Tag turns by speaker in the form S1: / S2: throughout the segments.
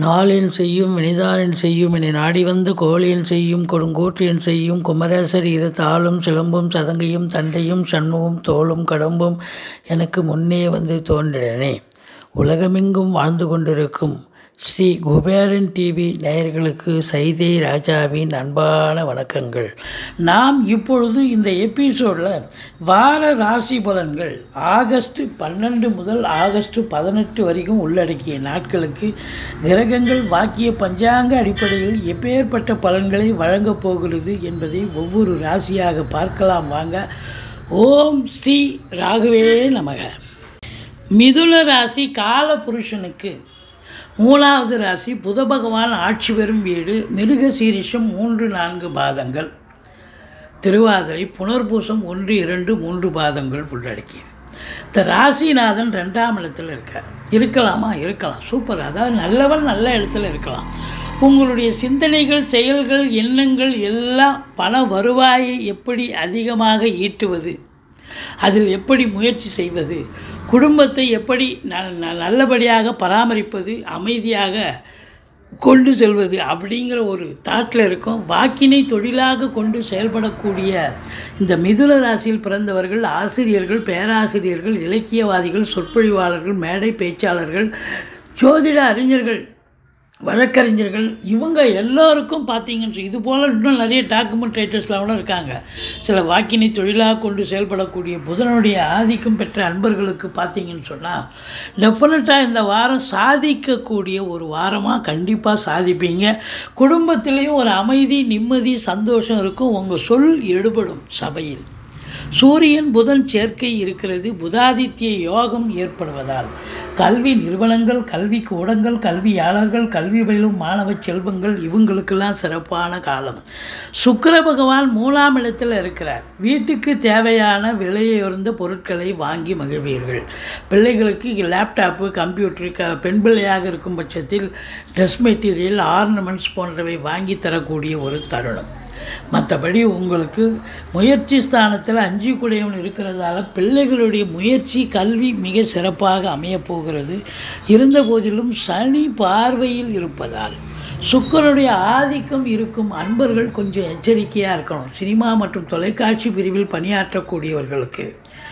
S1: நாளென் செய்யும் வினைதானென் செய்யும் என்னை நாடி வந்த கோளென் செய்யும் கொடுங்கூற்றென் செய்யும் குமரேசர் இரு தாளும் சிலம்பும் சதங்கையும் தண்டையும் சண்முகம் தோளும் கடம்பும் எனக்கு முன்னே வந்து தோன்றினனே. உலகமெங்கும் வாழ்ந்து கொண்டிருக்கும் ஸ்ரீ குபேரன் டிவி நேயர்களுக்கு சைதை ராஜாவின் அன்பான வணக்கங்கள். நாம் இப்பொழுது இந்த எபிசோடில் வார ராசி பலன்கள் ஆகஸ்ட் 12 முதல் ஆகஸ்ட் 18 வரைக்கும் உள்ளடக்கிய நாட்களுக்கு கிரகங்கள் வாக்கிய பஞ்சாங்க அடிப்படையில் எப்பேற்பட்ட பலன்களை வழங்கப் போகிறது என்பதை ஒவ்வொரு ராசியாக பார்க்கலாம் வாங்க. ஓம் ஸ்ரீ ராகவே நமக. மிதுன ராசி கால புருஷனுக்கு மூணாவது ராசி. புத பகவான் ஆட்சி பெறும் வீடு. மிருக சீரிஷம் 3-4 பாதங்கள், திருவாதிரை புனர்பூசம் 1-2-3 பாதங்கள் உள்ளடக்கியது. இந்த ராசிநாதன் 2ஆம் இடத்துல இருக்கலாமா? இருக்கலாம். சூப்பர். அதாவது நல்லவன் நல்ல இடத்துல இருக்கலாம். உங்களுடைய சிந்தனைகள், செயல்கள், எண்ணங்கள் எல்லாம் பண வருவாயை எப்படி அதிகமாக ஈட்டுவது, அதில் எப்படி முயற்சி செய்வது, குடும்பத்தை எப்படி நல்லபடியாக பராமரிப்பது, அமைதியாக கொண்டு செல்வது அப்படிங்கிற ஒரு தாட்டில் இருக்கும். வாக்கினை தொழிலாக கொண்டு செயல்படக்கூடிய இந்த மிதுன ராசியில் பிறந்தவர்கள் ஆசிரியர்கள், பேராசிரியர்கள், இலக்கியவாதிகள், சொற்பொழிவாளர்கள், மேடை பேச்சாளர்கள், ஜோதிட அறிஞர்கள், வழக்கறிஞர்கள், இவங்க எல்லோருக்கும் பார்த்தீங்கன்னு இது போல் இன்னும் நிறைய டாக்குமெண்ட் ரைட்டர்ஸ்லாம் கூட இருக்காங்க. சில வாக்கினை தொழிலாக கொண்டு செயல்படக்கூடிய புதனுடைய ஆதிக்கம் பெற்ற அன்பர்களுக்கு பார்த்தீங்கன்னு சொன்னால் டெஃபினட்டாக இந்த வாரம் சாதிக்கக்கூடிய ஒரு வாரமாக கண்டிப்பாக சாதிப்பீங்க. குடும்பத்திலையும் ஒரு அமைதி, நிம்மதி, சந்தோஷம் இருக்கும். உங்கள் சொல் எடுபடும் சபையில். சூரியன் புதன் சேர்க்கை இருக்கிறது. புதாதித்ய யோகம் ஏற்படுவதால் கல்வி நிறுவனங்கள், கல்வி கூடங்கள், கல்வியாளர்கள், கல்வி பயிலும் மாணவ செல்வங்கள் இவங்களுக்கெல்லாம் சிறப்பான காலம். சுக்கிர பகவான் 3ஆம் இடத்தில் இருக்கிறார். வீட்டுக்கு தேவையான விலையுயர்ந்த பொருட்களை வாங்கி மகிழ்வீர்கள். பிள்ளைகளுக்கு லேப்டாப்பு, கம்ப்யூட்டரு, பெண் பிள்ளையாக இருக்கும் பட்சத்தில் ட்ரெஸ் மெட்டீரியல், ஆர்னமெண்ட்ஸ் போன்றவை வாங்கி தரக்கூடிய ஒரு தருணம். மற்றபடி உங்களுக்கு முயற்சி ஸ்தானத்தில் 5 கூடையவன் இருக்கிறதால பிள்ளைகளுடைய முயற்சி, கல்வி மிக சிறப்பாக அமையப்போகிறது. இருந்த போதிலும் சனி பார்வையில் இருப்பதால் சுக்கிரனுடைய ஆதிக்கம் இருக்கும் அன்பர்கள் கொஞ்சம் எச்சரிக்கையாக இருக்கணும். சினிமா மற்றும் தொலைக்காட்சி பிரிவில் பணியாற்றக்கூடியவர்களுக்கு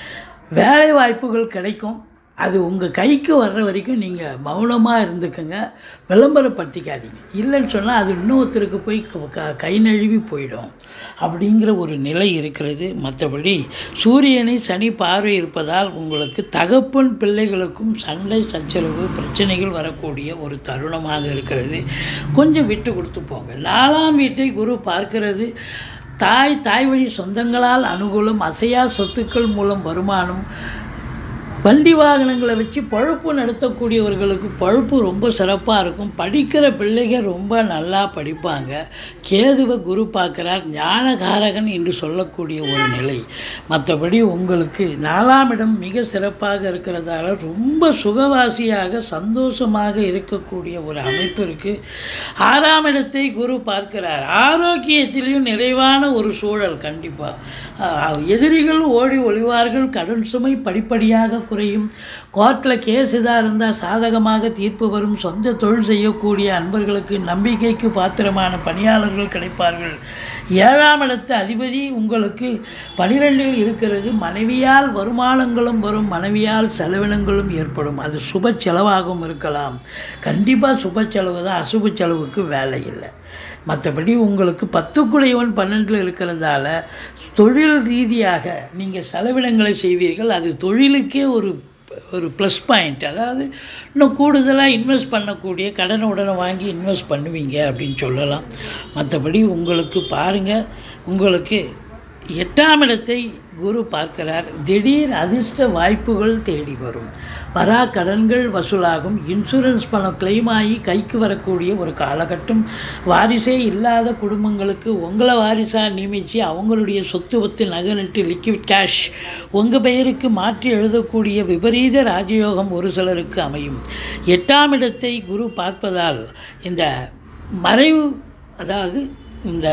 S1: வேலை வாய்ப்புகள் கிடைக்கும். அது உங்கள் கைக்கு வர்ற வரைக்கும் நீங்கள் மௌனமாக இருந்துக்குங்க, விளம்பரப்படுத்திக்காதீங்க. இல்லைன்னு சொன்னால் அது இன்னொருத்தருக்கு போய் கை நழுவி போயிடும் அப்படிங்கிற ஒரு நிலை இருக்கிறது. மற்றபடி சூரியனை சனி பார்வை இருப்பதால் உங்களுக்கு தகப்பன் பிள்ளைகளுக்கும் சண்டை சச்சரவு பிரச்சனைகள் வரக்கூடிய ஒரு தருணமாக இருக்கிறது. கொஞ்சம் விட்டு கொடுத்து போங்க. 4ஆம் வீட்டை குரு பார்க்கிறது. தாய் வழி சொந்தங்களால் அனுகூலம், அசையா சொத்துக்கள் மூலம் வருமானம், வண்டி வாகனங்களை வச்சு பழுப்பு நடத்தக்கூடியவர்களுக்கு பழுப்பு ரொம்ப சிறப்பாக இருக்கும். படிக்கிற பிள்ளைகள் ரொம்ப நல்லா படிப்பாங்க. கேதுவை குரு பார்க்குறார். ஞானகாரகன் என்று சொல்லக்கூடிய ஒரு நிலை. மற்றபடி உங்களுக்கு 4ஆம் இடம் மிக சிறப்பாக இருக்கிறதால ரொம்ப சுகவாசியாக சந்தோஷமாக இருக்கக்கூடிய ஒரு அமைப்பு இருக்குது. 6ஆம் இடத்தை குரு பார்க்கிறார். ஆரோக்கியத்திலையும் நிறைவான ஒரு சூழல். கண்டிப்பாக எதிரிகள் ஓடி ஒளிவார்கள். கடன் சுமை படிப்படியாக குறையும். கோர்ட்டில் கேஸ் இதாக இருந்தால் சாதகமாக தீர்ப்பு வரும். சொந்த தொழில் செய்யக்கூடிய அன்பர்களுக்கு நம்பிக்கைக்கு பாத்திரமான பணியாளர்கள் கிடைப்பார்கள். 7ஆம் இடத்து அதிபதி உங்களுக்கு 12இல் இருக்கிறது. மனைவியால் வருமானங்களும் வரும், மனைவியால் செலவினங்களும் ஏற்படும். அது சுப செலவாகவும் இருக்கலாம். கண்டிப்பாக சுப செலவு தான், அசுப செலவுக்கு வேலை இல்லை. மற்றபடி உங்களுக்கு 10 கூடையவன் 12இல் இருக்கிறதால தொழில் ரீதியாக நீங்கள் செலவினங்களை செய்வீர்கள். அது தொழிலுக்கே ஒரு ப்ளஸ் பாயிண்ட். அதாவது இன்னும் கூடுதலாக இன்வெஸ்ட் பண்ணக்கூடிய, கடனை உடனே வாங்கி இன்வெஸ்ட் பண்ணுவீங்க அப்படின்னு சொல்லலாம். மற்றபடி உங்களுக்கு பாருங்கள், உங்களுக்கு 8ஆம் இடத்தை குரு பார்க்கிறார். திடீர் அதிர்ஷ்ட வாய்ப்புகள் தேடி வரும். வரா கடன்கள் வசூலாகும். இன்சூரன்ஸ் பணம் கிளைம் ஆகி கைக்கு வரக்கூடிய ஒரு காலகட்டம். வாரிசே இல்லாத குடும்பங்களுக்கு உங்களை வாரிசாக நியமித்து அவங்களுடைய சொத்து வத்து நகை லிக்விட் கேஷ் உங்கள் பெயருக்கு மாற்றி எழுதக்கூடிய விபரீத ராஜயோகம் ஒரு சிலருக்கு அமையும். 8ஆம் இடத்தை குரு பார்ப்பதால் இந்த மறைவு, அதாவது இந்த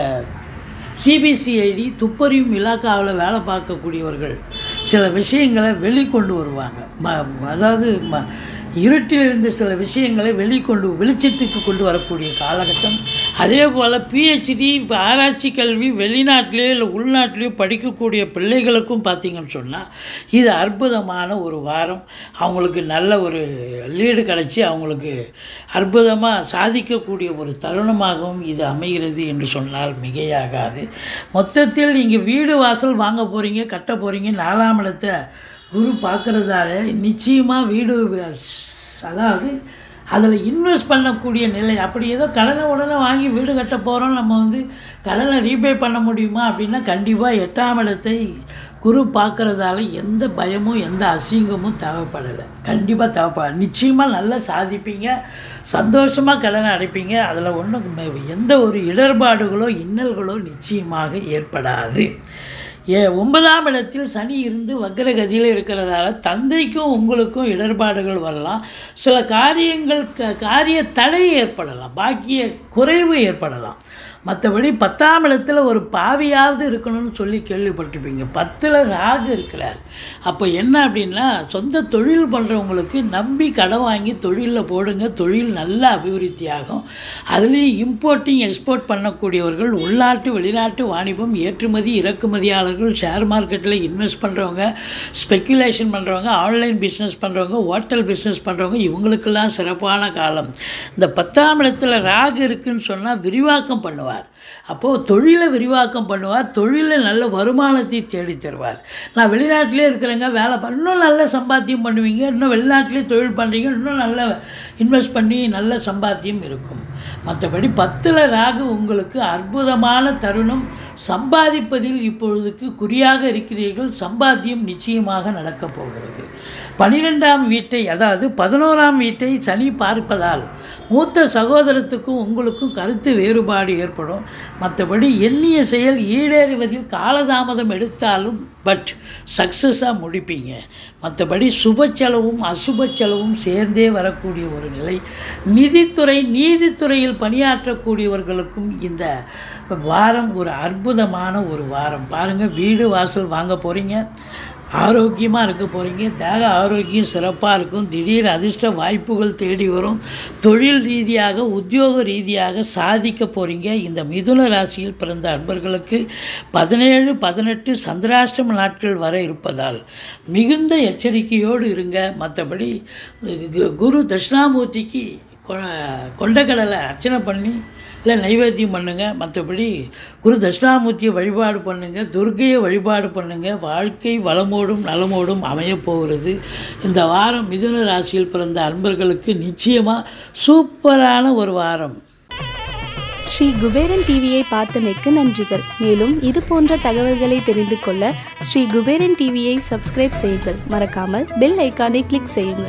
S1: சிபிசிஐடி துப்பறியும் இலாக்காவில் வேலை பார்க்கக்கூடியவர்கள் சில விஷயங்களை வெளிக்கொண்டு வருவாங்க. அதாவது இருட்டில் இருந்த சில விஷயங்களை வெளிச்சத்துக்கு கொண்டு வரக்கூடிய காலகட்டம். அதே போல் PhD ஆராய்ச்சி கல்வி வெளிநாட்டிலேயோ இல்லை உள்நாட்டிலேயோ படிக்கக்கூடிய பிள்ளைகளுக்கும் பார்த்திங்கன்னு சொன்னால் இது அற்புதமான ஒரு வாரம். அவங்களுக்கு நல்ல ஒரு லீடு கிடச்சி அவங்களுக்கு அற்புதமாக சாதிக்கக்கூடிய ஒரு தருணமாகவும் இது அமைகிறது என்று சொன்னால் மிகையாகாது. மொத்தத்தில் நீங்கள் வீடு வாசல் வாங்க போகிறீங்க, கட்ட போகிறீங்க, 4ஆம் இடத்தை குரு பார்க்குறதால நிச்சயமாக வீடு, அதாவது அதில் இன்வெஸ்ட் பண்ணக்கூடிய நிலை. அப்படி ஏதோ கடனை உடனே வாங்கி வீடு கட்ட போகிறோம், நம்ம வந்து கடனை ரீபே பண்ண முடியுமா அப்படின்னா கண்டிப்பாக 8ஆம் இடத்தை குரு பார்க்குறதால எந்த பயமும் எந்த அசிங்கமும் தேவைப்படலை. கண்டிப்பாக தேவைப்படாது. நிச்சயமாக நல்லா சாதிப்பீங்க, சந்தோஷமாக கடனை அடைப்பீங்க. அதில் ஒன்றும் எந்த ஒரு இடர்பாடுகளோ இன்னல்களோ நிச்சயமாக ஏற்படாது. 9ஆம் இடத்தில் சனி இருந்து வக்ரகதியில் இருக்கிறதால தந்தைக்கும் உங்களுக்கும் இடர்பாடுகள் வரலாம். சில காரிய தடை ஏற்படலாம், பாக்கிய குறைவு ஏற்படலாம். மற்றபடி 10ஆம் இடத்துல ஒரு பாவியாவது இருக்கணும்னு சொல்லி கேள்விப்பட்டிருப்பீங்க. 10ல் ராகு இருக்கிறார். அப்போ என்ன அப்படின்னா, சொந்த தொழில் பண்ணுறவங்களுக்கு நம்பி கடன் வாங்கி தொழிலில் போடுங்க, தொழில் நல்ல அபிவிருத்தி ஆகும். அதுலேயும் இம்போர்ட்டிங் எக்ஸ்போர்ட் பண்ணக்கூடியவர்கள், உள்நாட்டு வெளிநாட்டு வாணிபம், ஏற்றுமதி இறக்குமதியாளர்கள், ஷேர் மார்க்கெட்டில் இன்வெஸ்ட் பண்ணுறவங்க, ஸ்பெக்குலேஷன் பண்ணுறவங்க, ஆன்லைன் பிஸ்னஸ் பண்ணுறவங்க, ஹோட்டல் பிஸ்னஸ் பண்ணுறவங்க, இவங்களுக்கெல்லாம் சிறப்பான காலம். இந்த 10ஆம் இடத்துல ராகு இருக்குதுன்னு சொன்னால் விரிவாக்கம் பண்ணுவார். அப்போது தொழிலை விரிவாக்கம் பண்ணுவார், தொழிலில் நல்ல வருமானத்தை தேடி தருவார். நான் வெளிநாட்டிலே இருக்கிறேங்க, வேலை இன்னும் நல்ல சம்பாத்தியம் பண்ணுவீங்க, இன்னும் வெளிநாட்டிலே தொழில் பண்ணுறீங்க, இன்னும் நல்ல இன்வெஸ்ட் பண்ணி நல்ல சம்பாத்தியம் இருக்கும். மற்றபடி 10ல் ராகு உங்களுக்கு அற்புதமான தருணம். சம்பாதிப்பதில் இப்பொழுதுக்கு குறியாக இருக்கிறீர்கள். சம்பாத்தியம் நிச்சயமாக நடக்கப் போகிறது. 12ஆம் வீட்டை, அதாவது 11ஆம் வீட்டை சனி பார்ப்பதால் மூத்த சகோதரத்துக்கும் உங்களுக்கும் கருத்து வேறுபாடு ஏற்படும். மற்றபடி எண்ணிய செயல் ஈடேறுவதில் காலதாமதம் எடுத்தாலும் சக்ஸஸாக முடிப்பீங்க. மற்றபடி சுப செலவும் அசுப செலவும் சேர்ந்தே வரக்கூடிய ஒரு நிலை. நீதித்துறையில் பணியாற்றக்கூடியவர்களுக்கும் இந்த வாரம் ஒரு அற்புதமான ஒரு வாரம். பாருங்கள், வீடு வாசல் வாங்க போகிறீங்க, ஆரோக்கியமாக இருக்க போகிறீங்க, தேக ஆரோக்கியம் சிறப்பாக இருக்கும், திடீர் அதிர்ஷ்ட வாய்ப்புகள் தேடி வரும், தொழில் ரீதியாக உத்தியோக ரீதியாக சாதிக்க போகிறீங்க. இந்த மிதுன ராசியில் பிறந்த அன்பர்களுக்கு 17, 18 சந்திராஷ்டம நாட்கள் வர இருப்பதால் மிகுந்த எச்சரிக்கையோடு இருங்க. மற்றபடி குரு தட்சிணாமூர்த்திக்கு கொண்டக்கடலை அர்ச்சனை பண்ணி இல்லை நைவேத்தியம் பண்ணுங்கள். மற்றபடி குரு தட்சிணாமூர்த்தியை வழிபாடு பண்ணுங்கள், துர்க்கையை வழிபாடு பண்ணுங்கள். வாழ்க்கை வளமோடும் நலமோடும் அமையப்போகிறது. இந்த வாரம் மிதுன ராசியில் பிறந்த அன்பர்களுக்கு நிச்சயமாக சூப்பரான ஒரு வாரம்.
S2: ஸ்ரீ குபேரன் டிவியை பார்த்தமைக்கு நன்றிகள். மேலும் இது போன்ற தகவல்களை தெரிந்து கொள்ள ஸ்ரீ குபேரன் டிவியை சப்ஸ்கிரைப் செய்யுங்கள். மறக்காமல் பெல் ஐக்கானை கிளிக் செய்யுங்கள்.